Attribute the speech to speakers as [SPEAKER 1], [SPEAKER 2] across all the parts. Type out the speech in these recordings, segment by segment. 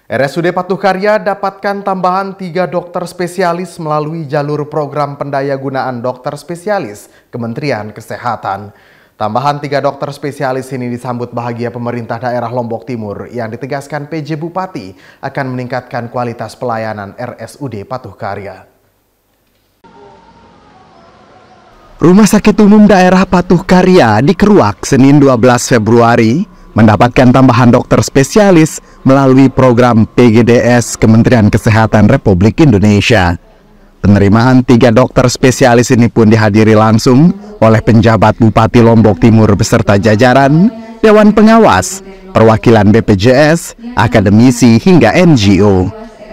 [SPEAKER 1] RSUD Patuh Karya dapatkan tambahan 3 dokter spesialis melalui jalur program pendayagunaan dokter spesialis Kementerian Kesehatan. Tambahan 3 dokter spesialis ini disambut bahagia pemerintah daerah Lombok Timur yang ditegaskan PJ Bupati akan meningkatkan kualitas pelayanan RSUD Patuh Karya.
[SPEAKER 2] Rumah Sakit Umum Daerah Patuh Karya di Keruak, Senin 12 Februari, mendapatkan tambahan dokter spesialis melalui program PGDS Kementerian Kesehatan Republik Indonesia. Penerimaan 3 dokter spesialis ini pun dihadiri langsung oleh penjabat Bupati Lombok Timur beserta jajaran, Dewan Pengawas, perwakilan BPJS, akademisi hingga NGO.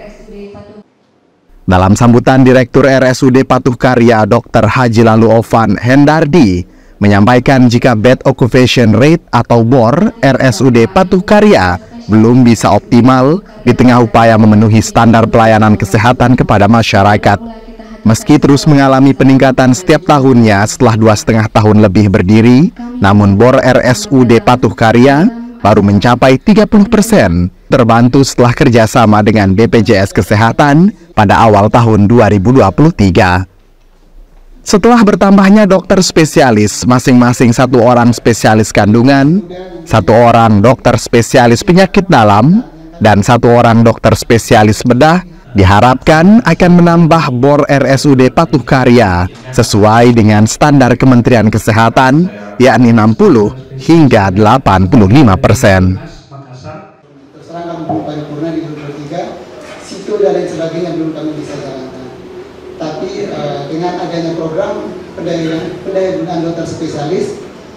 [SPEAKER 2] Dalam sambutan Direktur RSUD Patuh Karya Dr. Haji Lalu Ovan Hendardi menyampaikan jika bed occupation rate atau BOR RSUD Patuh Karya belum bisa optimal di tengah upaya memenuhi standar pelayanan kesehatan kepada masyarakat. Meski terus mengalami peningkatan setiap tahunnya setelah 2,5 tahun lebih berdiri, namun BOR RSUD Patuh Karya baru mencapai 30%, terbantu setelah kerjasama dengan BPJS Kesehatan pada awal tahun 2023. Setelah bertambahnya dokter spesialis, masing-masing 1 orang spesialis kandungan, 1 orang dokter spesialis penyakit dalam, dan 1 orang dokter spesialis bedah, diharapkan akan menambah BOR RSUD Patuh Karya sesuai dengan standar Kementerian Kesehatan, yakni 60 hingga 85%.
[SPEAKER 3] Terserah kami paripurna di 2023, situ dan lain sebagainya belum kami bisa jalankan. Tapi dengan adanya program pendayagunaan dokter spesialis,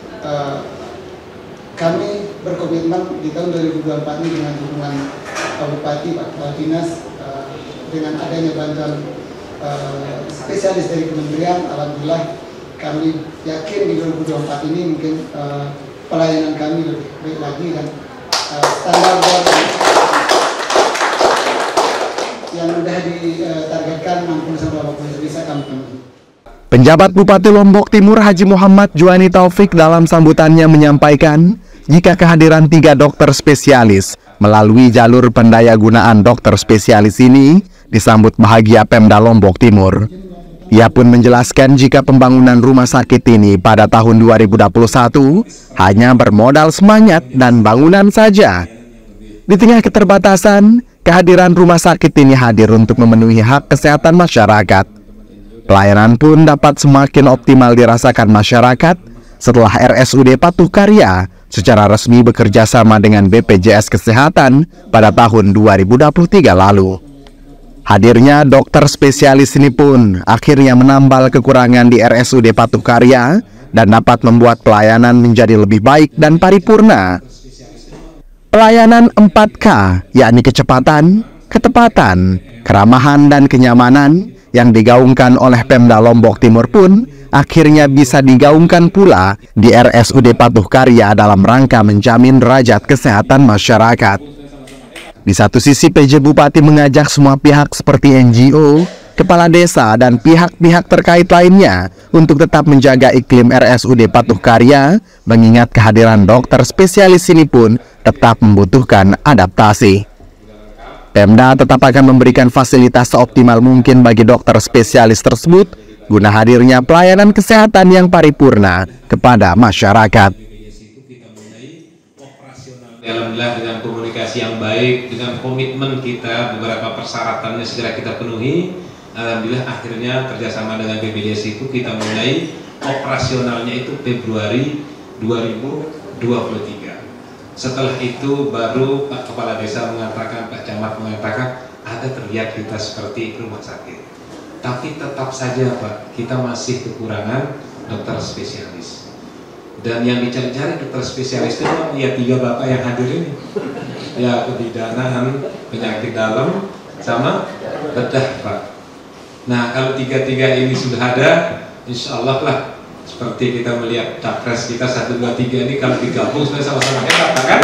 [SPEAKER 3] kami berkomitmen di tahun 2024 ini dengan dukungan Pak Bupati, Pak Kepala Dinas, dengan adanya bantuan spesialis dari kementerian, alhamdulillah kami yakin di 2024 ini mungkin pelayanan kami lebih baik lagi dan standar yang sudah ditargetkan 60-80% bisa kami penuhi.
[SPEAKER 2] Penjabat Bupati Lombok Timur Haji Muhammad Juani Taufik dalam sambutannya menyampaikan jika kehadiran 3 dokter spesialis melalui jalur pendayagunaan dokter spesialis ini disambut bahagia Pemda Lombok Timur. Ia pun menjelaskan jika pembangunan rumah sakit ini pada tahun 2021 hanya bermodal semangat dan bangunan saja. Di tengah keterbatasan, kehadiran rumah sakit ini hadir untuk memenuhi hak kesehatan masyarakat. Pelayanan pun dapat semakin optimal dirasakan masyarakat setelah RSUD Patuh Karya secara resmi bekerja sama dengan BPJS Kesehatan pada tahun 2023 lalu. Hadirnya dokter spesialis ini pun akhirnya menambal kekurangan di RSUD Patuh Karya dan dapat membuat pelayanan menjadi lebih baik dan paripurna. Pelayanan 4K, yakni kecepatan, ketepatan, keramahan, dan kenyamanan yang digaungkan oleh Pemda Lombok Timur pun akhirnya bisa digaungkan pula di RSUD Patuh Karya dalam rangka menjamin derajat kesehatan masyarakat. Di satu sisi, PJ Bupati mengajak semua pihak seperti NGO, kepala desa, dan pihak-pihak terkait lainnya untuk tetap menjaga iklim RSUD Patuh Karya, mengingat kehadiran dokter spesialis ini pun tetap membutuhkan adaptasi. Pemda tetap akan memberikan fasilitas seoptimal mungkin bagi dokter spesialis tersebut guna hadirnya pelayanan kesehatan yang paripurna kepada masyarakat.
[SPEAKER 4] Alhamdulillah dengan komunikasi yang baik, dengan komitmen kita, beberapa persyaratannya segera kita penuhi. Alhamdulillah akhirnya kerjasama dengan BPJS itu kita mulai operasionalnya itu Februari 2023. Setelah itu baru Pak Kepala Desa mengatakan, Pak Camat mengatakan ada terlihat kita seperti rumah sakit. Tapi tetap saja Pak, kita masih kekurangan dokter spesialis. Dan yang dicari-cari dokter spesialis itu ya 3 bapak yang hadir ini. Ya kebidanan, penyakit dalam, sama bedah Pak. Nah kalau 3 ini sudah ada, insya Allah lah seperti kita melihat capres kita 1, 2, 3 ini kalau digabung sebenarnya sama-sama hebat kan?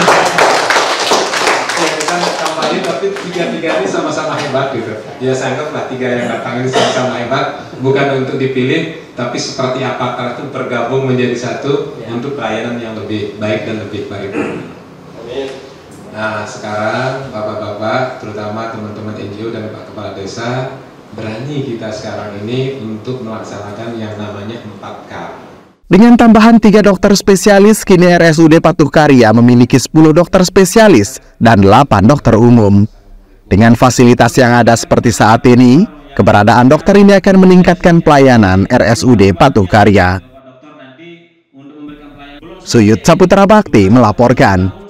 [SPEAKER 4] Bukan kampanye tapi 3 ini sama-sama hebat gitu. Ya saya anggaplah 3 yang datang ini sama-sama hebat, bukan untuk dipilih, tapi seperti apakah itu bergabung menjadi satu untuk pelayanan yang lebih baik dan lebih paripurna. Nah sekarang bapak-bapak Bapak, terutama teman-teman NGO dan Pak Kepala Desa, berani kita sekarang ini untuk melaksanakan yang namanya 4K.
[SPEAKER 2] Dengan tambahan 3 dokter spesialis, kini RSUD Patuh Karya memiliki 10 dokter spesialis dan 8 dokter umum. Dengan fasilitas yang ada seperti saat ini, keberadaan dokter ini akan meningkatkan pelayanan RSUD Patuh Karya. Suyut Saputra Bakti melaporkan.